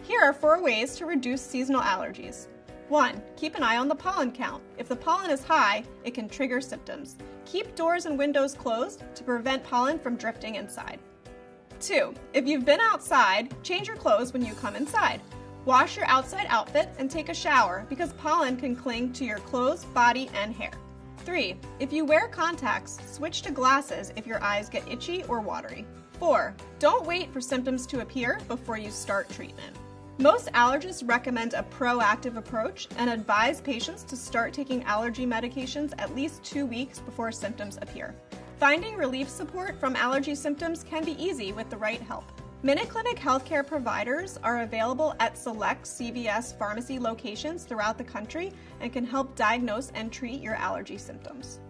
Here are 4 ways to reduce seasonal allergies. 1. Keep an eye on the pollen count. If the pollen is high, it can trigger symptoms. Keep doors and windows closed to prevent pollen from drifting inside. 2. If you've been outside, change your clothes when you come inside. Wash your outside outfit and take a shower because pollen can cling to your clothes, body, and hair. 3. If you wear contacts, switch to glasses if your eyes get itchy or watery. 4. Don't wait for symptoms to appear before you start treatment. Most allergists recommend a proactive approach and advise patients to start taking allergy medications at least 2 weeks before symptoms appear. Finding relief support from allergy symptoms can be easy with the right help. MinuteClinic healthcare providers are available at select CVS pharmacy locations throughout the country and can help diagnose and treat your allergy symptoms.